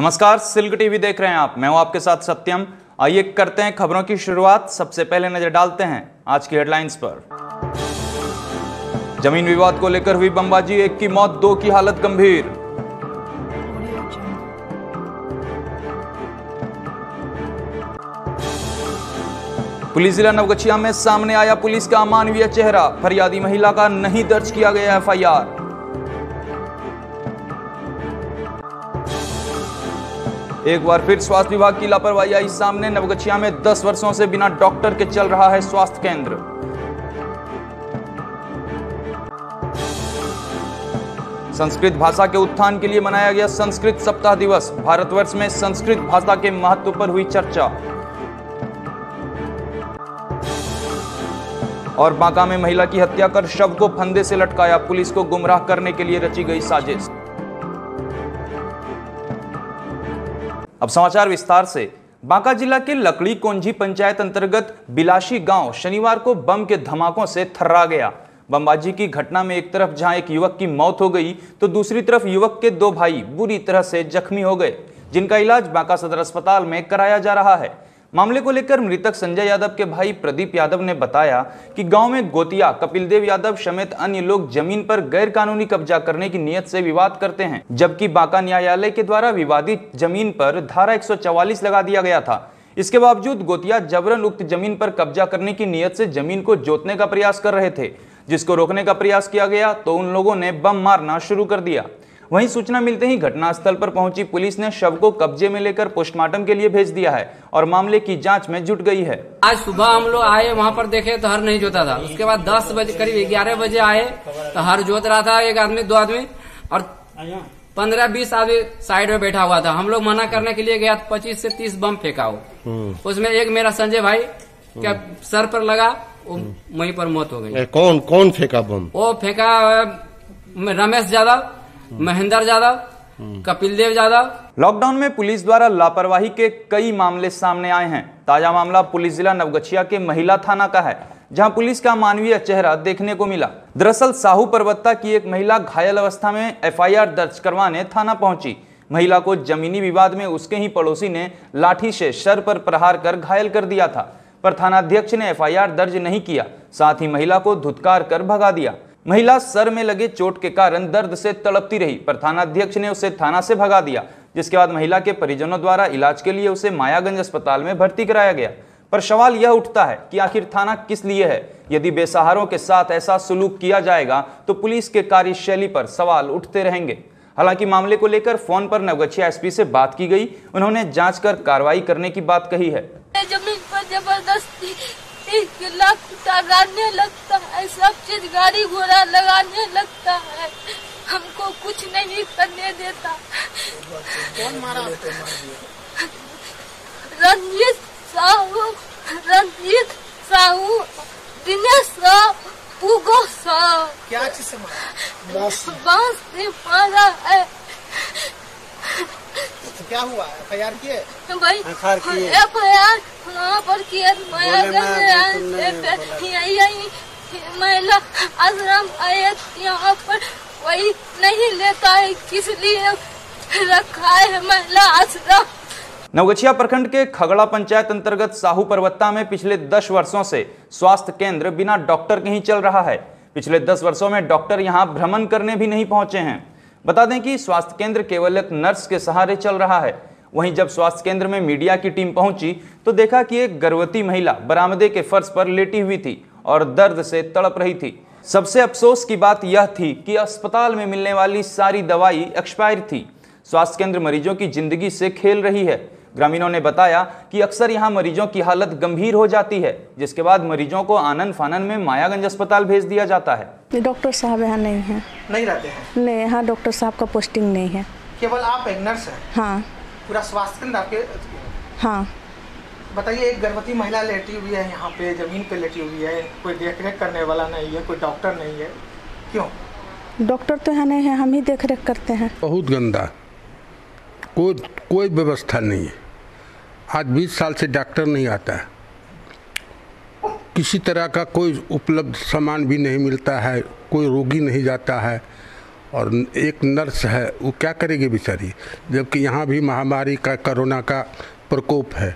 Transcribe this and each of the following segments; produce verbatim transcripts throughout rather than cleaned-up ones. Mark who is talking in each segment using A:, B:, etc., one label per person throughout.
A: नमस्कार, silk TV देख रहे हैं आप। मैं हूं आपके साथ सत्यम। आइए करते हैं खबरों की शुरुआत। सबसे पहले नजर डालते हैं आज की हेडलाइंस पर। जमीन विवाद को लेकर हुई बमबाजी, एक की मौत, दो की हालत गंभीर। पुलिस जिला नवगछिया में सामने आया पुलिस का अमानवीय चेहरा, फरियादी महिला का नहीं दर्ज किया गया एफ आई आर। एक बार फिर स्वास्थ्य विभाग की लापरवाही आई सामने। नवगछिया में दस वर्षों से बिना डॉक्टर के चल रहा है स्वास्थ्य केंद्र। संस्कृत भाषा के उत्थान के लिए मनाया गया संस्कृत सप्ताह दिवस। भारतवर्ष में संस्कृत भाषा के महत्व पर हुई चर्चा। और बांका में महिला की हत्या कर शव को फंदे से लटकाया, पुलिस को गुमराह करने के लिए रची गई साजिश। अब समाचार विस्तार से। बांका जिला के लकड़ी कोंझी पंचायत अंतर्गत बिलाशी गांव शनिवार को बम के धमाकों से थर्रा गया। बमबाजी की घटना में एक तरफ जहां एक युवक की मौत हो गई तो दूसरी तरफ युवक के दो भाई बुरी तरह से जख्मी हो गए, जिनका इलाज बांका सदर अस्पताल में कराया जा रहा है। मामले को लेकर मृतक संजय यादव के भाई प्रदीप यादव ने बताया कि गांव में गोतिया कपिल देव यादव समेत अन्य लोग जमीन पर गैर कानूनी कब्जा करने की नीयत से विवाद करते हैं, जबकि बांका न्यायालय के द्वारा विवादित जमीन पर धारा एक सौ चौवालीस लगा दिया गया था। इसके बावजूद गोतिया जबरन उक्त जमीन पर कब्जा करने की नीयत से जमीन को जोतने का प्रयास कर रहे थे, जिसको रोकने का प्रयास किया गया तो उन लोगों ने बम मारना शुरू कर दिया। वहीं सूचना मिलते ही घटनास्थल पर पहुंची पुलिस ने शव को कब्जे में लेकर पोस्टमार्टम के लिए भेज दिया है और मामले की जांच में जुट गई है।
B: आज सुबह हम लोग आए, वहाँ पर देखे तो हर नहीं जोता था। उसके बाद दस बजे करीब ग्यारह बजे आए तो हर जोत रहा था, एक आदमी दो आदमी और पंद्रह बीस आदमी साइड में बैठा हुआ था। हम लोग मना करने के लिए गया तो पच्चीस से तीस बम फेंका हो। उसमें एक मेरा संजय भाई क्या सर पर लगा, वहीं पर मौत हो गई।
C: कौन कौन फेंका बम? वो
B: फेंका रमेश यादव, महेंद्र यादव, कपिल देव यादव।
A: लॉकडाउन में पुलिस द्वारा लापरवाही के कई मामले सामने आए हैं। ताजा मामला पुलिस जिला नवगछिया के महिला थाना का है, जहां पुलिस का मानवीय चेहरा देखने को मिला। दरअसल साहू पर्वता की एक महिला घायल अवस्था में एफ आई आर दर्ज करवाने थाना पहुंची। महिला को जमीनी विवाद में उसके ही पड़ोसी ने लाठी से सर पर प्रहार कर घायल कर दिया था, पर थानाध्यक्ष ने एफ आई आर दर्ज नहीं किया, साथ ही महिला को धुतकार कर भगा दिया। महिला सर में लगे चोट के कारण दर्द से तड़पती रही, पर थानाध्यक्ष ने उसे थाना से भगा दिया, जिसके बाद महिला के परिजनों द्वारा इलाज के लिए उसे मायागंज अस्पताल में भर्ती कराया गया। पर सवाल यह उठता है कि आखिर थाना किस लिए है? यदि बेसहारों के साथ ऐसा सुलूक किया जाएगा तो पुलिस के कार्यशैली पर सवाल उठते रहेंगे। हालांकि मामले को लेकर फोन पर नवगछिया एस पी से बात की गई। उन्होंने जांच कर कार्रवाई करने की बात कही है।
D: जमीन पर जबरदस्ती लाख लगाने लगता है, सब चीज गाड़ी घोड़ा लगाने लगता है, हमको कुछ नहीं करने देता।
E: कौन मारा?
D: रंजीत साहू, रंजीत साहू, दिनेश साहू, उगो साहू।
E: क्या चीज से मारा?
D: बांस से मारा है।
E: तो क्या हुआ? एफ आई आर किए?
D: भाई एफ आई आर वहाँ पर किए। महिला आश्रम आए यहाँ पर कोई नहीं लेता है, किस लिए रखा है महिला आश्रम?
A: नवगछिया प्रखंड के खगड़ा पंचायत अंतर्गत साहू पर्वता में पिछले दस वर्षों से स्वास्थ्य केंद्र बिना डॉक्टर के ही चल रहा है। पिछले दस वर्षों में डॉक्टर यहां भ्रमण करने भी नहीं पहुंचे हैं। बता दें कि स्वास्थ्य केंद्र केवल एक नर्स के सहारे चल रहा है। वहीं जब स्वास्थ्य केंद्र में मीडिया की टीम पहुंची तो देखा कि एक गर्भवती महिला बरामदे के फर्श पर लेटी हुई थी और दर्द से तड़प रही थी। सबसे अफसोस की बात यह थी कि अस्पताल में मिलने वाली सारी दवाई एक्सपायर थी। स्वास्थ्य केंद्र मरीजों की जिंदगी से खेल रही है। ग्रामीणों ने बताया कि अक्सर यहां मरीजों की हालत गंभीर हो जाती है, जिसके बाद मरीजों को आनन फानन में मायागंज अस्पताल भेज दिया जाता है।
F: डॉक्टर साहब यहाँ नहीं है।
E: नहीं रहते हैं?
F: नहीं, यहाँ डॉक्टर साहब का पोस्टिंग नहीं है।
E: केवल आप एक नर्स हैं?
F: हाँ।
E: पूरा स्वास्थ्य केंद्र आपके?
F: हाँ।
E: बताइए, एक गर्भवती महिला लेटी हुई है यहाँ पे, जमीन पे लेटी हुई है, कोई देख रेख करने वाला नहीं है, कोई डॉक्टर नहीं है, क्यों?
F: डॉक्टर तो यहाँ नहीं है, हम ही देख रेख करते हैं।
C: बहुत गंदा, कोई कोई व्यवस्था नहीं है। आज बीस साल से डॉक्टर नहीं आता है, किसी तरह का कोई उपलब्ध सामान भी नहीं मिलता है, कोई रोगी नहीं जाता है और एक नर्स है, वो क्या करेगी बेचारी, जबकि यहाँ भी महामारी का कोरोना का प्रकोप है,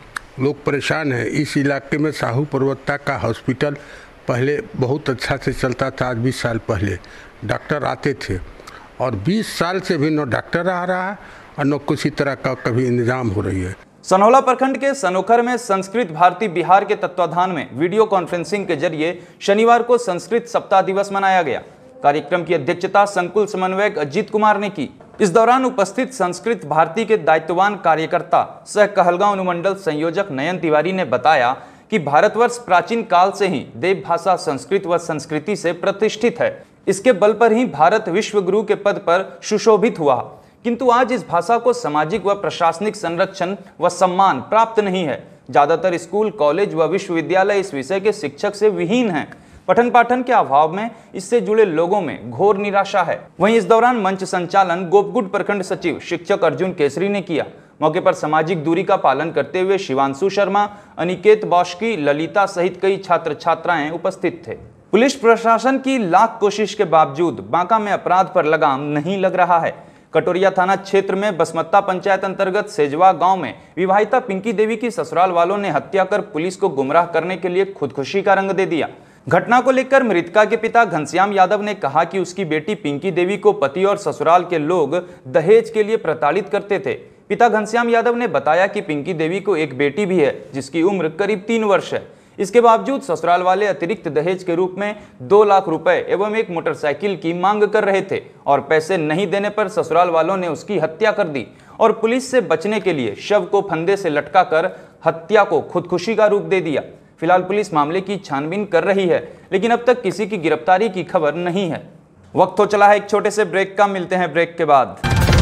C: लोग परेशान हैं। इस इलाके में साहू पर्वता का हॉस्पिटल पहले बहुत अच्छा से चलता था। आज बीस साल पहले डॉक्टर आते थे और बीस साल से भी न डॉक्टर आ रहा है और न किसी तरह का कभी इंतजाम हो रही है।
A: सनौला प्रखंड के सनोखर में संस्कृत भारती बिहार के तत्वाधान में वीडियो कॉन्फ्रेंसिंग के जरिए शनिवार को संस्कृत सप्ताह दिवस मनाया गया। कार्यक्रम की अध्यक्षता संकुल समन्वयक अजीत कुमार ने की। इस दौरान उपस्थित संस्कृत भारती के दायित्ववान कार्यकर्ता सह कहलगांव अनुमंडल संयोजक नयन तिवारी ने बताया कि भारतवर्ष प्राचीन काल से ही देव भाषा संस्कृत व संस्कृति से प्रतिष्ठित है। इसके बल पर ही भारत विश्व गुरु के पद पर सुशोभित हुआ, किंतु आज इस भाषा को सामाजिक व प्रशासनिक संरक्षण व सम्मान प्राप्त नहीं है। ज्यादातर स्कूल, कॉलेज व विश्वविद्यालय इस विषय के शिक्षक से विहीन हैं। पठन पाठन के अभाव में इससे जुड़े लोगों में घोर निराशा है। वहीं इस दौरान मंच संचालन गोपगुड प्रखंड सचिव शिक्षक अर्जुन केसरी ने किया। मौके पर सामाजिक दूरी का पालन करते हुए शिवांशु शर्मा, अनिकेत बौशकी, ललिता सहित कई छात्र छात्राएं उपस्थित थे। पुलिस प्रशासन की लाख कोशिश के बावजूद बांका में अपराध पर लगाम नहीं लग रहा है। कटोरिया थाना क्षेत्र में बसमत्ता पंचायत अंतर्गत सेजवा गांव में विवाहिता पिंकी देवी की ससुराल वालों ने हत्या कर पुलिस को गुमराह करने के लिए खुदकुशी का रंग दे दिया। घटना को लेकर मृतका के पिता घनश्याम यादव ने कहा कि उसकी बेटी पिंकी देवी को पति और ससुराल के लोग दहेज के लिए प्रताड़ित करते थे। पिता घनश्याम यादव ने बताया कि पिंकी देवी को एक बेटी भी है जिसकी उम्र करीब तीन वर्ष है। इसके बावजूद ससुराल वाले अतिरिक्त दहेज के रूप में दो लाख रुपए एवं एक मोटरसाइकिल की मांग कर रहे थे और पैसे नहीं देने पर ससुराल वालों ने उसकी हत्या कर दी और पुलिस से बचने के लिए शव को फंदे से लटकाकर हत्या को खुदकुशी का रूप दे दिया। फिलहाल पुलिस मामले की छानबीन कर रही है, लेकिन अब तक किसी की गिरफ्तारी की खबर नहीं है। वक्त हो चला है एक छोटे से ब्रेक का, मिलते हैं ब्रेक के बाद।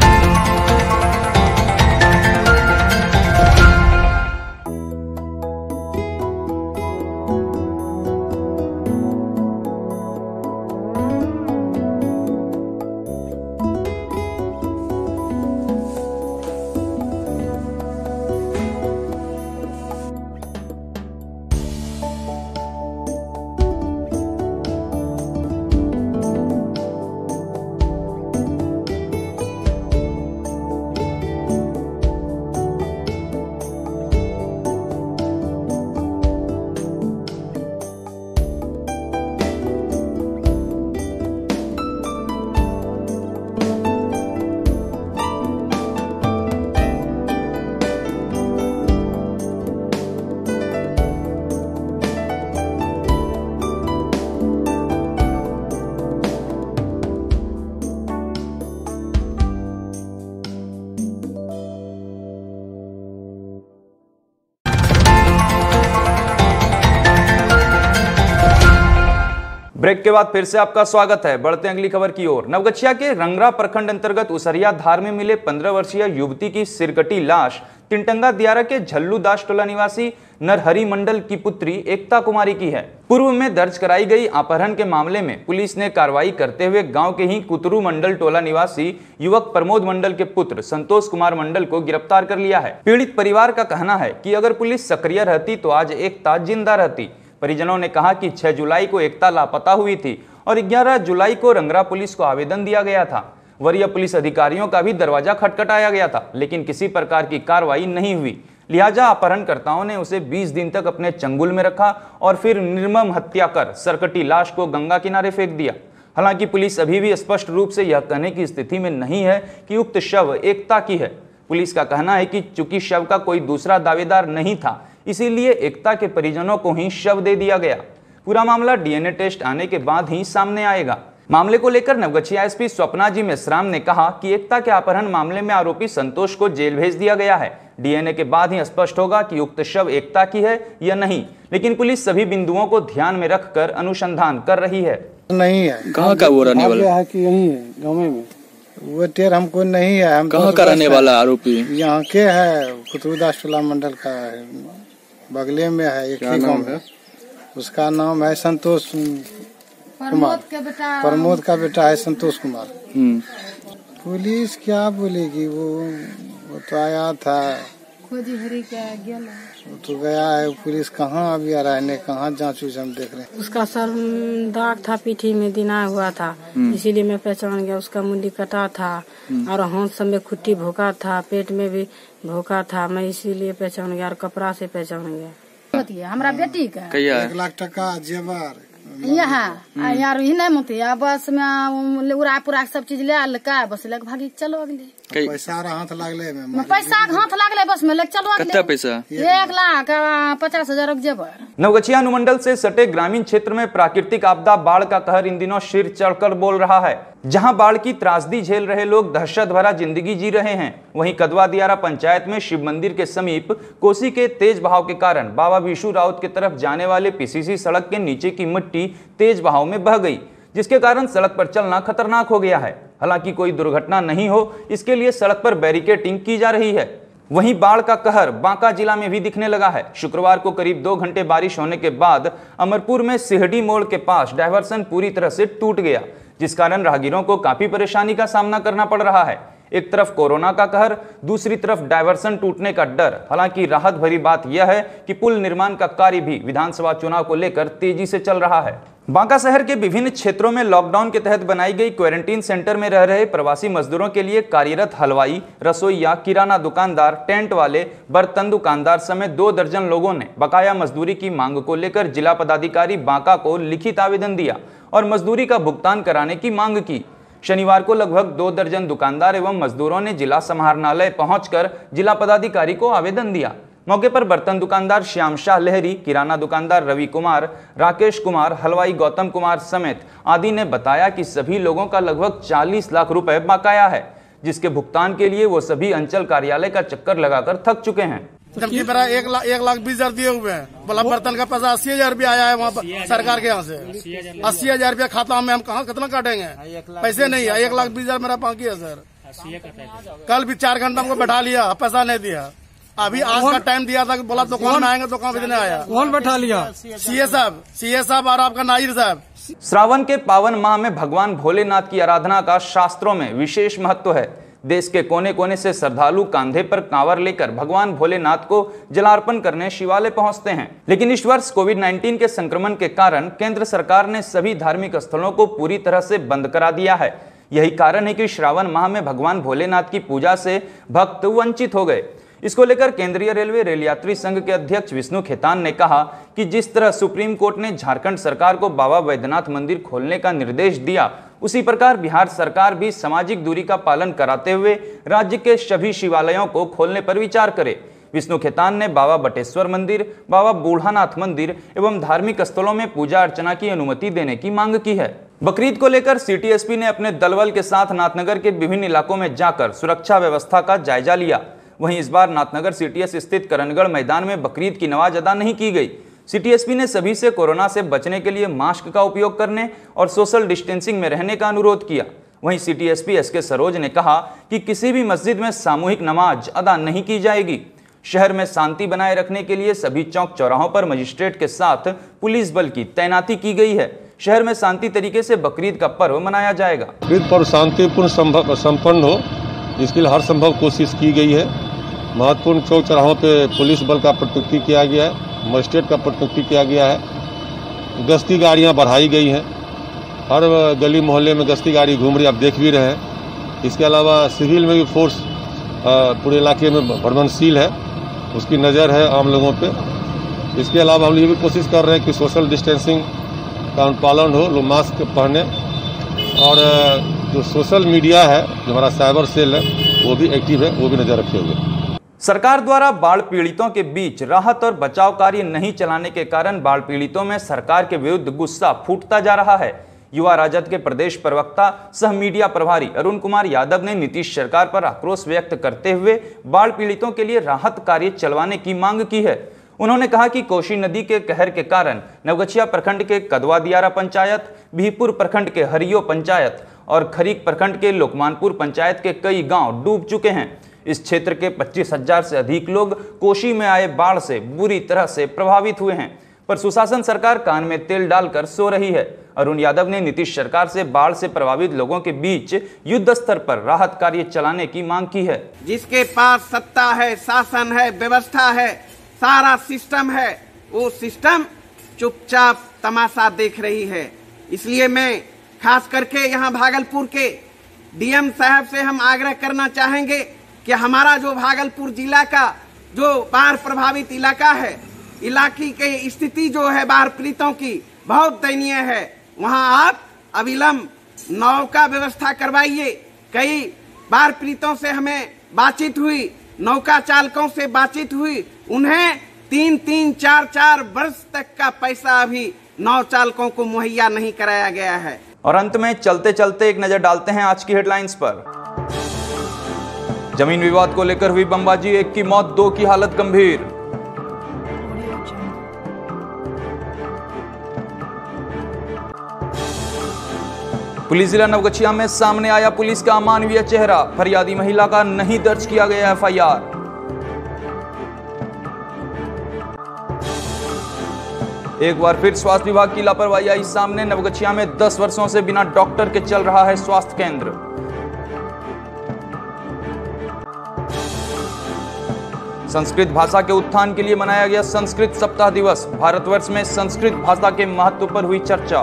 A: ब्रेक के बाद फिर से आपका स्वागत है। बढ़ते हैं अगली खबर की ओर। नवगछिया के रंगरा प्रखंड अंतर्गत उसरिया धार में मिले पंद्रह वर्षीय युवती की सिरकटी लाश तिनटंगा दियारा के झल्लू दास टोला निवासी नरहरी मंडल की पुत्री एकता कुमारी की है। पूर्व में दर्ज कराई गई अपहरण के मामले में पुलिस ने कार्रवाई करते हुए गांव के ही कुतरू मंडल टोला निवासी युवक प्रमोद मंडल के पुत्र संतोष कुमार मंडल को गिरफ्तार कर लिया है। पीड़ित परिवार का कहना है कि अगर पुलिस सक्रिय रहती तो आज एकता जिंदा रहती। परिजनों ने कहा कि छह जुलाई को एकता लापता हुई थी और ग्यारह जुलाई को रंगरा पुलिस को आवेदन दिया गया था। वरीय पुलिस अधिकारियों का भी दरवाजा खटखटाया गया था, लेकिन किसी प्रकार की कार्रवाई नहीं हुई। लिहाजा अपहरणकर्ताओं ने उसे बीस दिन तक अपने चंगुल में रखा और फिर निर्मम हत्या कर सरकटी लाश को गंगा किनारे फेंक दिया। हालांकि पुलिस अभी भी स्पष्ट रूप से यह कहने की स्थिति में नहीं है कि उक्त शव एकता की है। पुलिस का कहना है कि चूंकि शव का कोई दूसरा दावेदार नहीं था, इसीलिए एकता के परिजनों को ही शव दे दिया गया। पूरा मामला डीएनए टेस्ट आने के बाद ही सामने आएगा। मामले को लेकर नवगछिया एसपी स्वप्ना जी मेश्राम ने कहा कि एकता के अपहरण मामले में आरोपी संतोष को जेल भेज दिया गया है। डीएनए के बाद ही स्पष्ट होगा कि उक्त शव एकता की है या नहीं, लेकिन पुलिस सभी बिंदुओं को ध्यान में रखकर अनुसंधान कर रही है।
G: नहीं है।
H: कहाँ का वो रहने वाला
G: है कि यही है गाँव में? वो टेर हमको नहीं है। हम
H: कहाँ का रहने वाला आरोपी?
G: यहाँ के है, कुतुरदास टोला मंडल का है, बगले में है, एक ही गाँव है। उसका नाम है संतोष कुमार। प्रमोद का बेटा है संतोष कुमार। पुलिस क्या बोलेगी? वो वो तो आया था
I: खोजी हरी के गेला
G: वो तो गया है, पुलिस कहाँ अभी आ रहा है, नहीं कहाँ जांच उच हम देख रहे हैं।
I: उसका सर दाग था, पीठी में दिना हुआ था, इसीलिए मैं पहचान गया। उसका मुंडी कटा था और हाथ सब में खुट्टी भोका था, पेट में भी भोका था, मैं इसीलिए पहचान गया और कपड़ा से पहचान गया।
J: हमारा बेटी का
G: एक लाख टका जेवर
J: यहाँ यार ही नहीं मत बस में उड़ा पुरा सब चीज ले आल का बस लग भागी चलो अगले
G: पैसा हाथ लागले में
J: पैसा हाथ लागले बस में लग चलो अगले
H: पैसा
J: एक लाख पचास हजार जेवर।
A: नवगछिया अनुमंडल से सटे ग्रामीण क्षेत्र में प्राकृतिक आपदा बाढ़ का कहर इन दिनों सिर चढ़कर बोल रहा है। जहां बाढ़ की त्रासदी झेल रहे लोग दहशत भरा जिंदगी जी रहे हैं, वहीं कदवा दियारा पंचायत में शिव मंदिर के समीप कोसी के तेज बहाव के कारण बाबा विशु राउत की तरफ जाने वाले पीसीसी सड़क के नीचे की मिट्टी तेज बहाव में बह गई, जिसके कारण सड़क पर चलना खतरनाक हो गया है। हालांकि कोई दुर्घटना नहीं हो, इसके लिए सड़क पर बैरिकेडिंग की जा रही है। वहीं बाढ़ का कहर बांका जिला में भी दिखने लगा है। शुक्रवार को करीब दो घंटे बारिश होने के बाद अमरपुर में सिहडी मोड़ के पास डायवर्सन पूरी तरह से टूट गया, जिस कारण राहगीरों को काफी परेशानी का सामना करना पड़ रहा है। एक तरफ कोरोना का कहर, दूसरी तरफ डायवर्सन टूटने का डर। हालांकि राहत भरी बात यह है कि पुल निर्माण का कार्य भी विधानसभा चुनाव को लेकर तेजी से चल रहा है। बांका शहर के विभिन्न क्षेत्रों में लॉकडाउन के तहत बनाई गई क्वारंटीन सेंटर में रह रहे प्रवासी मजदूरों के लिए कार्यरत हलवाई, रसोईया, किराना दुकानदार, टेंट वाले, बर्तन दुकानदार समेत दो दर्जन लोगों ने बकाया मजदूरी की मांग को लेकर जिला पदाधिकारी बांका को लिखित आवेदन दिया और मजदूरी का भुगतान कराने की मांग की। शनिवार को लगभग दो दर्जन दुकानदार एवं मजदूरों ने जिला समाहरणालय पहुंचकर जिला पदाधिकारी को आवेदन दिया। मौके पर बर्तन दुकानदार श्याम शाह लहरी, किराना दुकानदार रवि कुमार, राकेश कुमार, हलवाई गौतम कुमार समेत आदि ने बताया कि सभी लोगों का लगभग चालीस लाख रुपए बकाया है, जिसके भुगतान के लिए वो सभी अंचल कार्यालय का चक्कर लगाकर थक चुके हैं।
K: जबकि मेरा एक लाख एक लाख बीस हजार दिए हुए हैं, बोला बर्तन का पैसा अस्सी हजार रुपया आया है वहाँ पर सरकार के यहाँ से। अस्सी हजार रुपया खाता में हम कहाँ कितना काटेंगे, पैसे नहीं है। एक लाख बीस हजार मेरा बाकी है सर। कल भी चार घंटा हमको बैठा लिया, पैसा नहीं दिया। अभी आज का टाइम दिया था कि बोला दुकान में आएंगे, दुकान पे आया।
L: कौन बैठा लिया?
K: सीए साहब सीए साहब और आपका नाजिर साहब।
A: श्रावण के पावन माह में भगवान भोलेनाथ की आराधना का शास्त्रों में विशेष महत्व है। देश के कोने कोने से श्रद्धालु कांधे पर कांवर लेकर भगवान भोलेनाथ को जलार्पण करने शिवालय पहुंचते हैं। लेकिन इस वर्ष कोविड उन्नीस के संक्रमण के कारण केंद्र सरकार ने सभी धार्मिक स्थलों को पूरी तरह से बंद करा दिया है। यही कारण है कि श्रावण माह में भगवान भोलेनाथ की पूजा से भक्त वंचित हो गए। इसको लेकर केंद्रीय रेलवे रेल यात्री संघ के अध्यक्ष विष्णु खेतान ने कहा कि जिस तरह सुप्रीम कोर्ट ने झारखंड सरकार को बाबा बैद्यनाथ मंदिर खोलने का निर्देश दिया, उसी प्रकार बिहार सरकार भी सामाजिक दूरी का पालन कराते हुए राज्य के सभी शिवालयों को खोलने पर विचार करे। विष्णु खेतान ने बाबा बटेश्वर मंदिर, बाबा बूढ़ानाथ मंदिर एवं धार्मिक स्थलों में पूजा अर्चना की अनुमति देने की मांग की है। बकरीद को लेकर सिटी एसपी ने अपने दलबल के साथ नाथनगर के विभिन्न इलाकों में जाकर सुरक्षा व्यवस्था का जायजा लिया। वहीं इस बार नाथनगर सीटीएस स्थित करणगढ़ मैदान में बकरीद की नमाज अदा नहीं की गई। सिटी एसपी ने सभी से कोरोना से बचने के लिए मास्क का उपयोग करने और सोशल डिस्टेंसिंग में रहने का अनुरोध किया। वहीं सिटी एसपी एस के सरोज ने कहा कि किसी भी मस्जिद में सामूहिक नमाज अदा नहीं की जाएगी। शहर में शांति बनाए रखने के लिए सभी चौक चौराहों पर मजिस्ट्रेट के साथ पुलिस बल की तैनाती की गई है। शहर में शांति तरीके से बकरीद का पर्व मनाया जाएगा।
M: बकरीद पर्व शांतिपूर्ण संपन्न हो, इसके लिए हर संभव कोशिश की गई है। महत्वपूर्ण चौक चौराहों पे पुलिस बल का प्रत्युक्ति किया गया है, मजिस्ट्रेट का प्रत्युक्ति किया गया है। गश्ती गाड़ियां बढ़ाई गई हैं, हर गली मोहल्ले में गश्ती गाड़ी घूम रही, आप देख भी रहे हैं। इसके अलावा सिविल में भी फोर्स पूरे इलाके में भ्रमणशील है, उसकी नज़र है आम लोगों पे। इसके अलावा हम ये भी कोशिश कर रहे हैं कि सोशल डिस्टेंसिंग का अनुपालन हो, लोग मास्क पहने, और जो सोशल मीडिया है, जो हमारा साइबर सेल है, वो भी एक्टिव है, वो भी नज़र रखे हुए।
A: सरकार द्वारा बाढ़ पीड़ितों के बीच राहत और बचाव कार्य नहीं चलाने के कारण बाढ़ पीड़ितों में सरकार के विरुद्ध गुस्सा फूटता जा रहा है। युवा राजद के प्रदेश प्रवक्ता सह मीडिया प्रभारी अरुण कुमार यादव ने नीतीश सरकार पर आक्रोश व्यक्त करते हुए बाढ़ पीड़ितों के लिए राहत कार्य चलवाने की मांग की है। उन्होंने कहा कि कोसी नदी के कहर के कारण नवगछिया प्रखंड के कदवा दियारा पंचायत, बिहपुर प्रखंड के हरियो पंचायत और खरीक प्रखंड के लोकमानपुर पंचायत के कई गांव डूब चुके हैं। इस क्षेत्र के पच्चीस हजार से अधिक लोग कोसी में आए बाढ़ से बुरी तरह से प्रभावित हुए हैं, पर सुशासन सरकार कान में तेल डालकर सो रही है। अरुण यादव ने नीतीश सरकार से बाढ़ से प्रभावित लोगों के बीच युद्ध स्तर पर राहत कार्य चलाने की मांग की है।
L: जिसके पास सत्ता है, शासन है, व्यवस्था है, सारा सिस्टम है, वो सिस्टम चुपचाप तमाशा देख रही है। इसलिए मैं खास करके यहाँ भागलपुर के डीएम साहब से हम आग्रह करना चाहेंगे कि हमारा जो भागलपुर जिला का जो बाढ़ प्रभावित इलाका है, इलाके की स्थिति जो है बाढ़ पीड़ितों की बहुत दयनीय है। वहां आप अविलंब नाव का व्यवस्था करवाइए। कई बाढ़ पीड़ितों से हमें बातचीत हुई, नौका चालकों से बातचीत हुई, उन्हें तीन तीन चार चार वर्ष तक का पैसा अभी नाव चालकों को मुहैया नहीं कराया गया है।
A: और अंत में चलते चलते एक नजर डालते हैं आज की हेडलाइंस पर। जमीन विवाद को लेकर हुई बमबाजी, एक की मौत, दो की हालत गंभीर। पुलिस जिला नवगछिया में सामने आया पुलिस का अमानवीय चेहरा, फरियादी महिला का नहीं दर्ज किया गया एफ आई आर। एक बार फिर स्वास्थ्य विभाग की लापरवाही आई सामने, नवगछिया में दस वर्षों से बिना डॉक्टर के चल रहा है स्वास्थ्य केंद्र। संस्कृत भाषा के उत्थान के लिए मनाया गया संस्कृत सप्ताह दिवस, भारतवर्ष में संस्कृत भाषा के महत्व पर हुई चर्चा।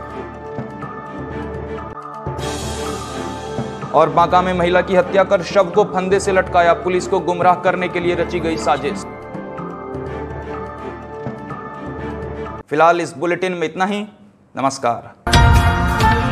A: और बांका में महिला की हत्या कर शव को फंदे से लटकाया, पुलिस को गुमराह करने के लिए रची गई साजिश। फिलहाल इस बुलेटिन में इतना ही। नमस्कार।